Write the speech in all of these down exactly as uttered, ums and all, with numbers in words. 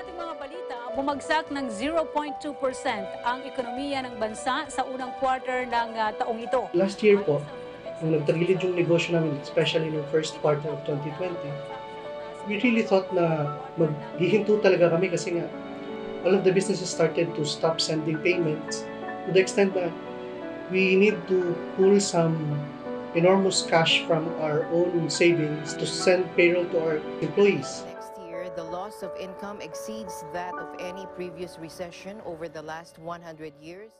ating mga balita, bumagsak ng zero point two percent ang ekonomiya ng bansa sa unang quarter ng uh, taong ito. Last year po, nung nagtagilid yung negosyo namin, especially in the first quarter of twenty twenty, we really thought na maghihinto talaga kami kasi nga all of the businesses started to stop sending payments to the extent that we need to pull some enormous cash from our own savings to send payroll to our employees. Next year, the loss of income exceeds that of any previous recession over the last one hundred years.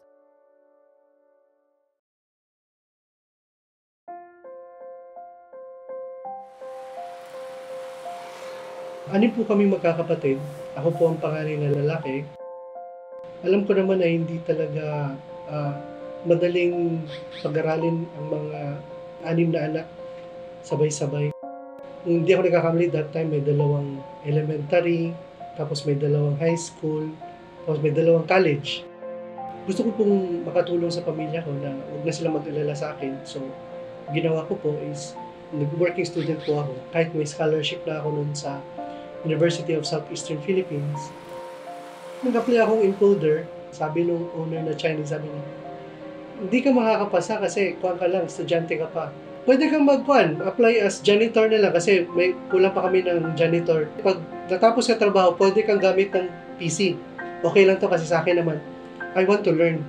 Anim po kami magkakapatid. Ako po ang panganay na lalaki. Alam ko naman na hindi talaga uh, madaling pag-aralin ang mga anim na anak sabay-sabay. Kung hindi ako nagkakamali, that time may dalawang elementary, tapos may dalawang high school, tapos may dalawang college. Gusto ko pong makatulong sa pamilya ko na huwag na sila mag-alala sa akin. So, ginawa ko po is, nag-working student po ako. Kahit may scholarship na ako nun sa University of Southeastern Philippines. Nag-apply akong encoder. Sabi nung owner na Chinese, sabi niya, hindi ka makakapasa kasi kuwan ka lang, estudyante ka pa. Pwede kang mag-kuwan, apply as janitor na lang kasi may kulang pa kami ng janitor. Pag natapos ka trabaho, pwede kang gamit ng P C. Okay lang to kasi sa akin naman, I want to learn.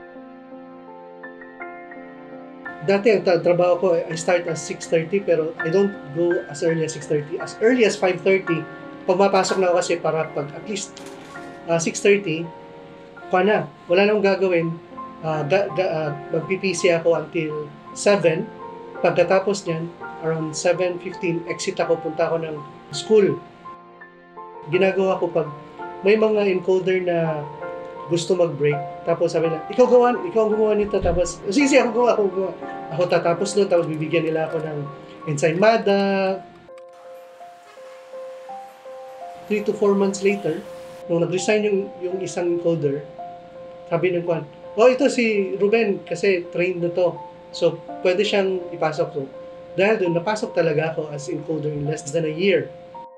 Dati ang tra- trabaho ko, I start at six thirty pero I don't go as early as six thirty. As early as five thirty, pagmapasok na ako kasi para pag at least uh, six thirty, kuha na, wala nang gagawin. Uh, ga, ga, uh, mag-P P C ako until seven. Pagkatapos niyan, around seven fifteen, exit ako, punta ako ng school. Ginagawa ko pag may mga encoder na gusto mag-break, tapos sabi na, ikaw gawan, ikaw gumawa nito, tapos, sige, sige, ako gawa, ako gawa. Ako tatapos doon, tapos bibigyan nila ako ng ensaymada. Three to four months later, nung nag-resign yung, yung isang encoder, sabi ng kwan, oh, ito si Ruben, kasi trained na to. So, pwede siyang ipasok to. Dahil doon, napasok talaga ako as encoder in less than a year.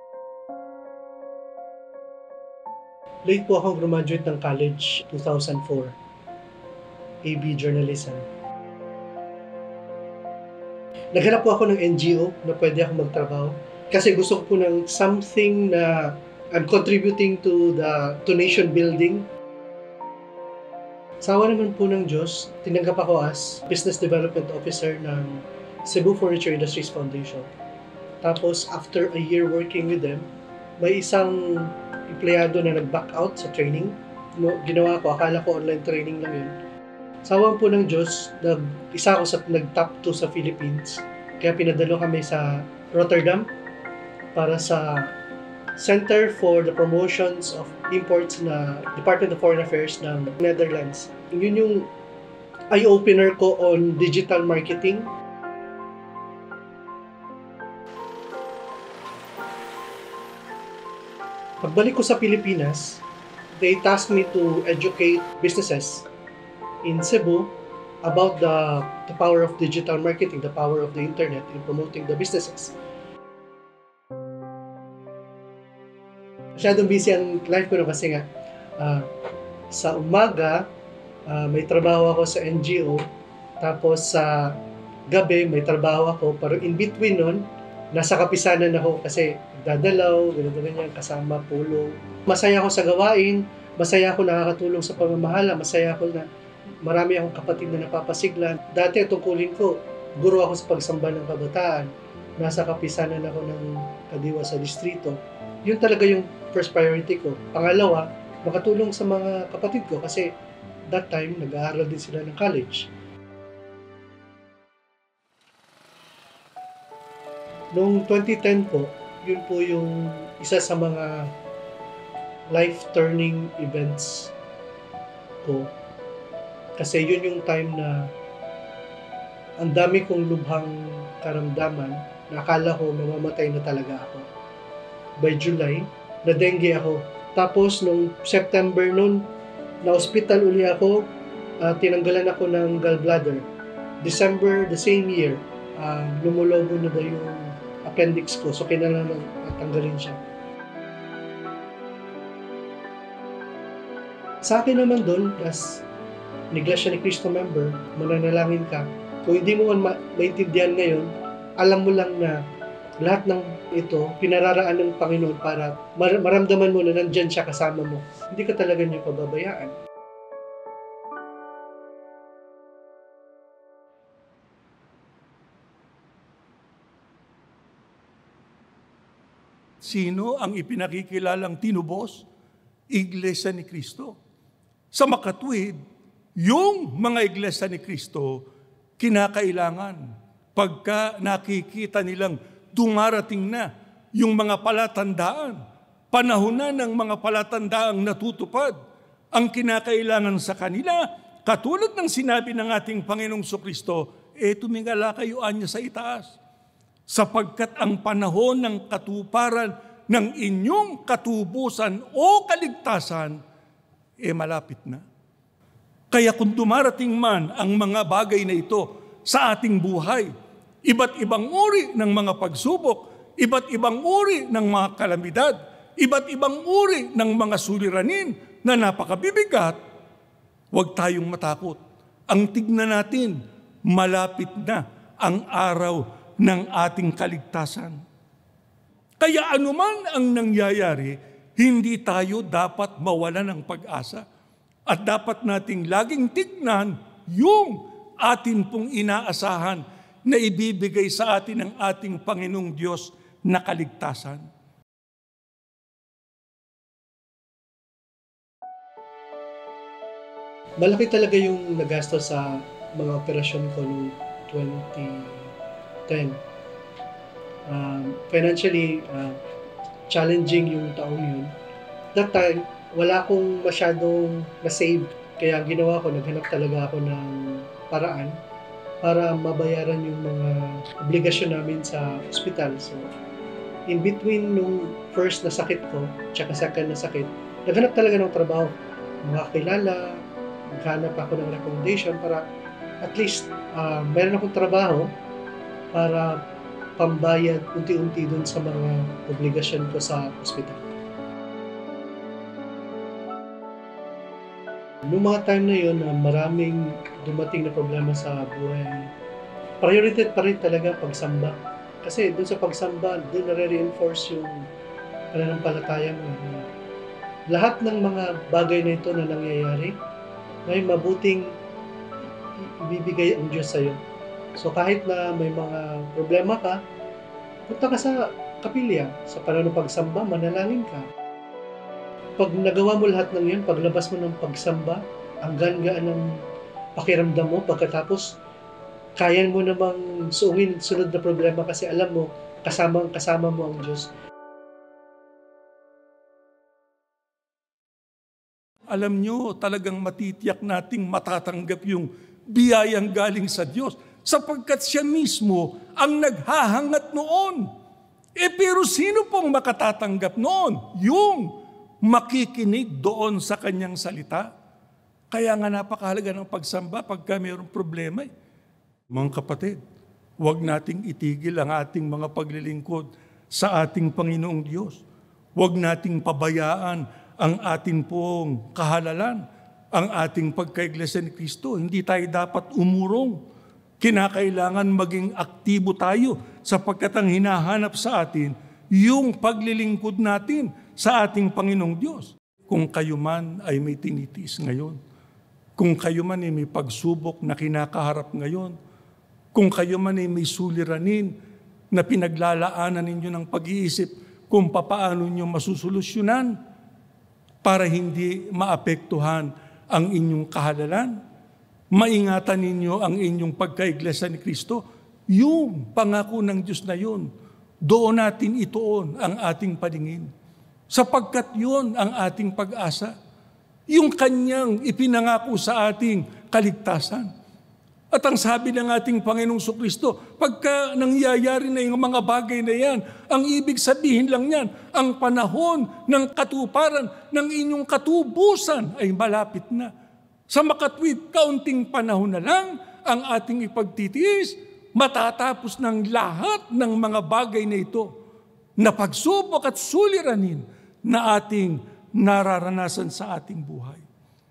Late po akong graduate ng college, two thousand four. A B Journalism. Naghanap po ako ng N G O na pwede ako magtrabaho. Kasi gusto ko po ng something na I'm contributing to the to nation building. Sawa naman po ng Diyos, tinanggap ako as Business Development Officer ng Cebu Furniture Industries Foundation. Tapos, after a year working with them, may isang empleyado na nag-back out sa training. Ginawa ko, akala ko online training lang yun. Sawa po ng Diyos, nag, isa ako sa nag-top two sa Philippines. Kaya pinadalo kami sa Rotterdam para sa Center for the Promotions of Imports na Department of Foreign Affairs ng Netherlands. Yun yung eye-opener ko on digital marketing. Pagbalik ko sa Pilipinas, they tasked me to educate businesses in Cebu about the, the power of digital marketing, the power of the internet in promoting the businesses. Masyadong busy ang life ko kasi nga uh, sa umaga uh, may trabaho ako sa N G O, tapos sa gabi may trabaho ako, pero in between nun nasa kapisanan ako kasi dadalaw, ganito ganyan, kasama pulo. Masaya ako sa gawain, masaya ako nakakatulong sa pamamahala, masaya ako na marami akong kapatid na napapasiglan. Dati tungkulin ko, guro ako sa pagsamba ng kabataan, nasa kapisanan ako ng kadiwa sa distrito. Yun talaga yung first priority ko. Pangalawa, makatulong sa mga kapatid ko kasi that time, nag-aaral din sila ng college. Noong twenty ten po, yun po yung isa sa mga life-turning events ko. Kasi yun yung time na ang dami kong lubhang karamdaman na akala ko mamamatay na talaga ako. By July, na-dengue ako. Tapos, nung September nun, na-hospital uli ako, uh, tinanggalan ako ng gallbladder. December, the same year, uh, lumulobo na daw yung appendix ko. So, kailangan natanggalin siya. Sa akin naman doon, as Iglesia ni Cristo member, mananalangin ka. Kung hindi mo man ma- maintindihan ngayon, alam mo lang na lahat ng ito, pinararaan ng Panginoon para mar- maramdaman mo na nandyan siya kasama mo. Hindi ka talaga niya pababayaan. Sino ang ipinakikilalang tinubos? Iglesia ni Cristo. Sa makatwid, yung mga iglesia ni Cristo, kinakailangan pagka nakikita nilang dumarating na yung mga palatandaan, panahon na ng mga palatandaang natutupad, ang kinakailangan sa kanila, katulad ng sinabi ng ating Panginoong Kristo, eh tumingala kayo anya sa itaas, sapagkat ang panahon ng katuparan ng inyong katubusan o kaligtasan, eh malapit na. Kaya kung dumarating man ang mga bagay na ito sa ating buhay, iba't ibang uri ng mga pagsubok, iba't ibang uri ng mga kalamidad, iba't ibang uri ng mga suliranin na napakabibigat, huwag tayong matakot. Ang tignan natin, malapit na ang araw ng ating kaligtasan. Kaya anuman ang nangyayari, hindi tayo dapat mawalan ng pag-asa. At dapat nating laging tignan yung atin pong inaasahan na ibibigay sa atin ng ating Panginoong Diyos na kaligtasan. Malaki talaga yung nagastos sa mga operasyon ko noong twenty ten. Um, financially, uh, challenging yung taong yun. That time, wala akong masyadong na-save. Kaya ang ginawa ko, naghanap talaga ako ng paraan para mabayaran yung mga obligasyon namin sa ospital. So, in between nung first na sakit ko, tsaka second na sakit, naghanap talaga ng trabaho. Mga kilala, naghanap ako ng recommendation para at least uh, meron akong trabaho para pambayad unti-unti dun sa mga obligasyon ko sa ospital. Noong mga time na yun, uh, maraming dumating na problema sa buhay. Priority pa rin talaga pagsamba. Kasi dun sa pagsamba, dun nare-reinforce yung pananampalataya mo. Uh, lahat ng mga bagay na ito na nangyayari, may mabuting ibibigay ang Diyos sa'yo. So kahit na may mga problema ka, punta ka sa kapilya, sa pananampagsamba, manalangin ka. Pag nagawa mo lahat ng yun, paglabas mo ng pagsamba, ang gaan-gaan ng pakiramdam mo, pagkatapos, kaya mo namang suungin sunod na problema kasi alam mo, kasama, kasama mo ang Diyos. Alam nyo, talagang matitiyak nating matatanggap yung biyayang galing sa Diyos sapagkat siya mismo ang naghahangat noon. E pero sino pong makatatanggap noon? Yung makikinig doon sa kanyang salita. Kaya nga napakahalaga ng pagsamba pagka mayroong problema. Eh. Mga kapatid, huwag nating itigil ang ating mga paglilingkod sa ating Panginoong Diyos. Huwag nating pabayaan ang ating pong kahalalan, ang ating pagkaiglesia ni Cristo. Hindi tayo dapat umurong. Kinakailangan maging aktibo tayo sapagkat ang hinahanap sa atin yung paglilingkod natin sa ating Panginoong Diyos. Kung kayo man ay may tinitiis ngayon, kung kayo man ay may pagsubok na kinakaharap ngayon, kung kayo man ay may suliranin na pinaglalaanan ninyo ng pag-iisip kung papaano nyo masusolusyonan para hindi maapektuhan ang inyong kahalalan, maingatan ninyo ang inyong pagkaiglesia ni Cristo, yung pangako ng Diyos na yun, doon natin ituon ang ating paningin. Sapagkat yun ang ating pag-asa. Yung kanyang ipinangako sa ating kaligtasan. At ang sabi ng ating Panginoong Kristo, pagka nangyayari na yung mga bagay na yan, ang ibig sabihin lang yan, ang panahon ng katuparan ng inyong katubusan ay malapit na. Sa makatwid, kaunting panahon na lang ang ating ipagtitiis, matatapos ng lahat ng mga bagay na ito na pagsubok at suliranin na ating nararanasan sa ating buhay.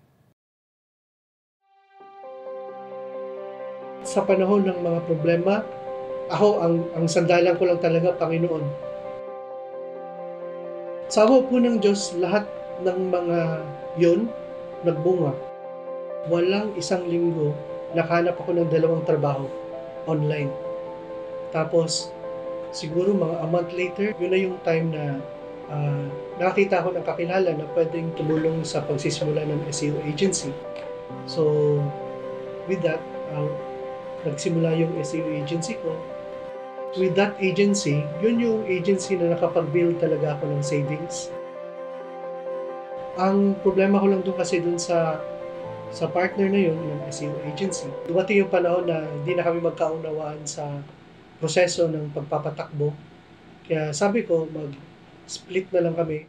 Sa panahon ng mga problema, ako, ang, ang sandalan ko lang talaga, Panginoon. Sa awa po ng Diyos, lahat ng mga yon nagbunga. Walang isang linggo, nakahanap ako ng dalawang trabaho online. Tapos, siguro mga a month later, yun na yung time na uh, nakakita ako ng kakilala na pwedeng tumulong sa pagsisimula ng S E O agency. So, with that, uh, nagsimula yung S E O agency ko. With that agency, yun yung agency na nakapag-build talaga ako ng savings. Ang problema ko lang doon kasi doon sa sa partner na yun ng S E O agency. Dumating yung panahon na hindi na kami magkaunawaan sa proseso ng pagpapatakbo. Kaya sabi ko, mag-split na lang kami.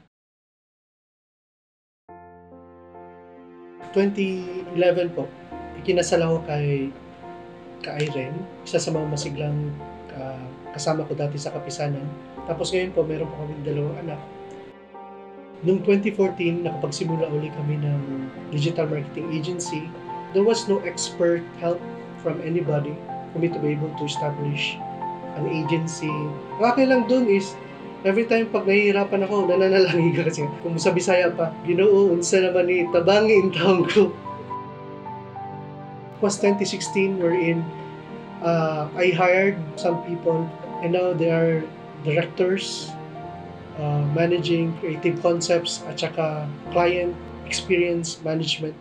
twenty eleven po, ikinasal ako kay, kay Irene, isa sa mga masiglang uh, kasama ko dati sa Kapisanan. Tapos ngayon po, meron po kami dalawang anak. Noong twenty fourteen, nakapagsimula uli kami ng digital marketing agency. There was no expert help from anybody for me to be able to establish an agency. Ang akin lang dun is, every time pag nahihirapan ako, nananalangin ka kasi. Kung sa Bisaya pa, Ginoo, unsa naman ni tabangin taong ko. It was twenty sixteen wherein uh, I hired some people and now they are directors, uh, managing creative concepts at saka client experience management.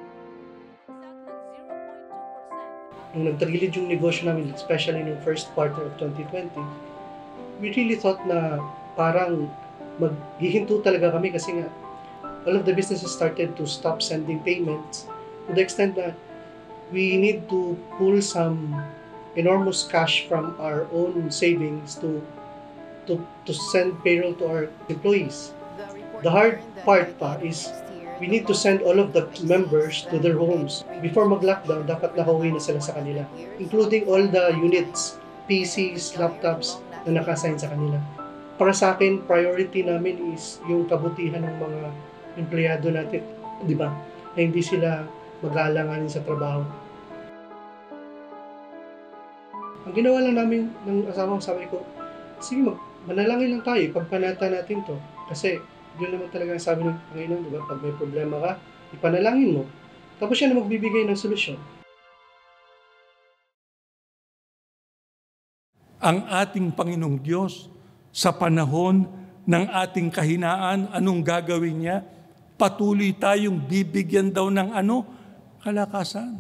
Nung nagtagilid yung negosyo namin, especially in the first quarter of twenty twenty, we really thought na parang maghihinto talaga kami kasi nga all of the businesses started to stop sending payments to the extent that we need to pull some enormous cash from our own savings to to to send payroll to our employees. The hard part pa is we need to send all of the members to their homes. Before mag-lockdown, dapat nakauwi na sila sa kanila, including all the units, P Cs, laptops na naka-assign sa kanila. Para sa akin, priority namin is yung kabutihan ng mga empleyado natin, di ba? Na hindi sila mag-aalanganin sa trabaho. Ang ginawa lang namin ng asawa ko, sabi ko, sige, mag manalangin lang tayo, pagpanata natin to. Kasi yun naman talaga sabi ng Panginoon, di ba? Pag may problema ka, ipanalangin mo. Tapos siya na magbibigay ng solusyon. Ang ating Panginoong Diyos, sa panahon ng ating kahinaan, anong gagawin niya? Patuloy tayong bibigyan daw ng ano? Kalakasan.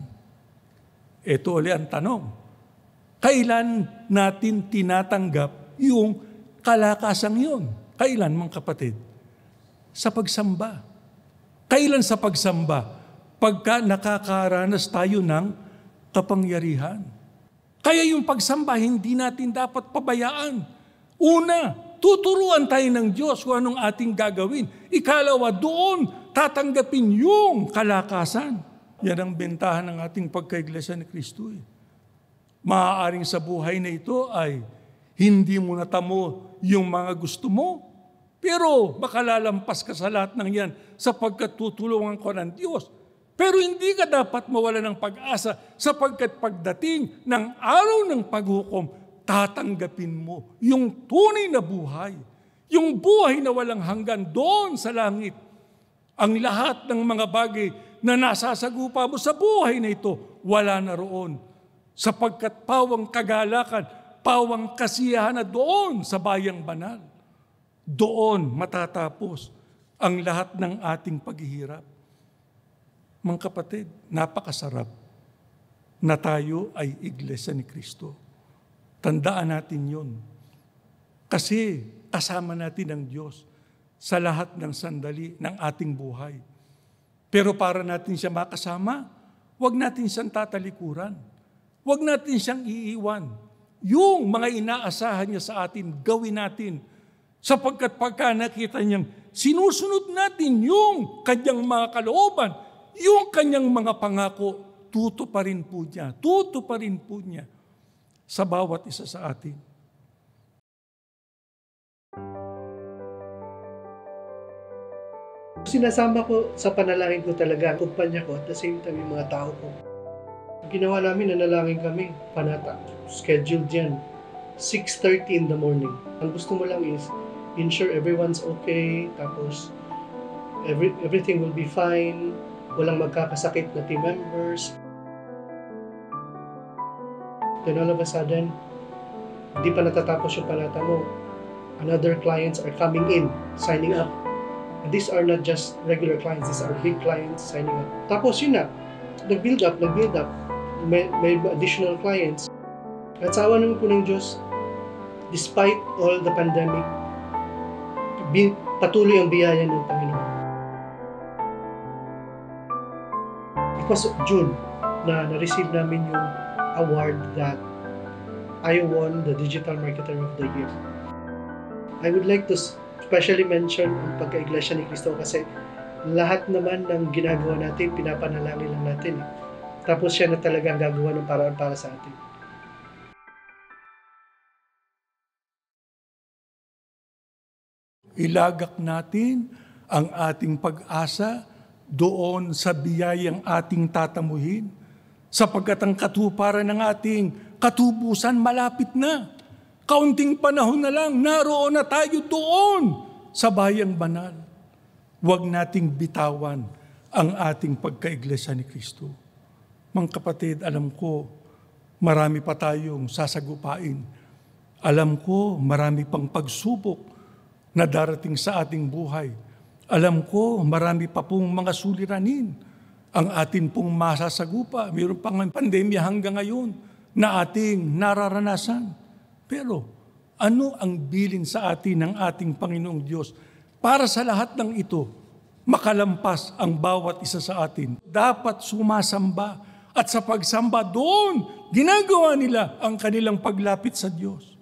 Ito ulit ang tanong. Kailan natin tinatanggap yung kalakasang yun? Kailan, mga kapatid? Sa pagsamba. Kailan sa pagsamba? Pagka nakakaranas tayo ng kapangyarihan. Kaya yung pagsamba, hindi natin dapat pabayaan. Una, tuturuan tayo ng Diyos kung anong ating gagawin. Ikalawa, doon tatanggapin yung kalakasan. Yan ang bentahan ng ating pagkaiglesia ni Kristo. Eh. Maaaring sa buhay na ito ay hindi mo natamo yung mga gusto mo, pero makalalampas ka sa lahat ng yan sapagkat tutulungan ko ng Diyos. Pero hindi ka dapat mawala ng pag-asa sapagkat pagdating ng araw ng paghukom, tatanggapin mo yung tunay na buhay, yung buhay na walang hanggan doon sa langit. Ang lahat ng mga bagay na nasasagupa mo sa buhay na ito, wala na roon. Sapagkat pawang kagalakan, pawang kasiyahan na doon sa bayang banal. Doon matatapos ang lahat ng ating paghihirap. Mga kapatid, napakasarap na tayo ay iglesia ni Kristo. Tandaan natin yun. Kasi kasama natin ang Diyos sa lahat ng sandali ng ating buhay. Pero para natin siya makasama, huwag natin siyang tatalikuran. Huwag natin siyang iiwan. Yung mga inaasahan niya sa atin, gawin natin. Sapagkat pagka nakita niyang sinusunod natin yung kanyang mga kalooban, yung kanyang mga pangako, tuto pa rin po niya. Tuto pa rin po niya sa bawat isa sa atin. Sinasama ko sa panalangin ko talaga, kumpanya ko, at the same time yung mga tao ko. Ginawa namin, nanalangin kami, panata. Scheduled yan. six thirty in the morning. Ang gusto mo lang is, ensure everyone's okay, tapos every, everything will be fine, walang magkakasakit na team members. Then all of a sudden, hindi pa natatapos yung panata mo. Another clients are coming in, signing up. And these are not just regular clients, these are big clients signing up. Tapos yun na, nag-build up, nag-build up. May, may additional clients. At sa awa naman po ng Diyos, despite all the pandemic, bi- patuloy ang biyaya ng Panginoon. It was June na na-receive namin yung award that I won the Digital Marketer of the Year. I would like to especially mention ang pagka-Iglesia ni Cristo kasi lahat naman ng ginagawa natin, pinapanalangin lang natin. Eh. Tapos siya na talagang gagawa ng paraan para sa atin. Ilagak natin ang ating pag-asa doon sa biyayang ating tatamuhin, sapagkat ang katuparan ng ating katubusan malapit na. Kaunting panahon na lang, naroon na tayo doon sa bayang banal. Huwag nating bitawan ang ating pagka-Iglesia ni Cristo. Mga kapatid, alam ko, marami pa tayong sasagupain. Alam ko, marami pang pagsubok na darating sa ating buhay. Alam ko, marami pa pong mga suliranin ang atin pong masasagupa. Mayroon pang pandemya hanggang ngayon na ating nararanasan. Pero ano ang bilin sa atin ng ating Panginoong Diyos? Para sa lahat ng ito, makalampas ang bawat isa sa atin. Dapat sumasamba at sa pagsamba doon, ginagawa nila ang kanilang paglapit sa Diyos.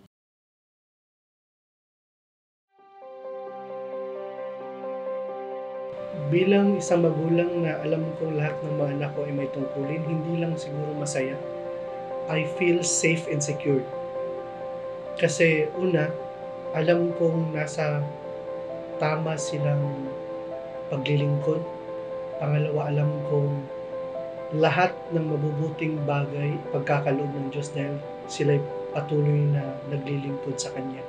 Bilang isang magulang na alam kong lahat ng mga anak ko ay may tungkulin, hindi lang siguro masaya, I feel safe and secure. Kasi una, alam kong nasa tama silang paglilingkod. Pangalawa, alam kong lahat ng mabubuting bagay pagkakaloob ng Diyos dahil sila'y patuloy na naglilingkod sa Kanya.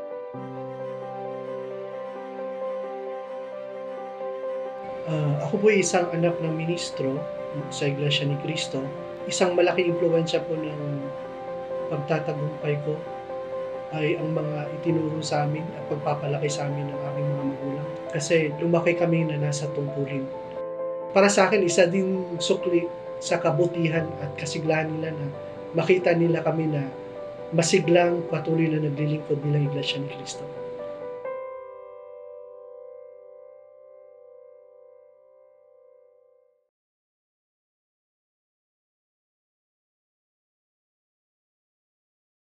Uh, ako po ay isang anak ng ministro sa Iglesia ni Cristo. Isang malaking impluwensya po ng pagtatagumpay ko ay ang mga itinuro sa amin at pagpapalaki sa amin ng aming mga magulang. Kasi lumaki kami na nasa tungkulin. Para sa akin, isa din sukli sa kabutihan at kasiglahan nila na makita nila kami na masiglang patuloy na naglilingkod bilang Iglesia ni Cristo.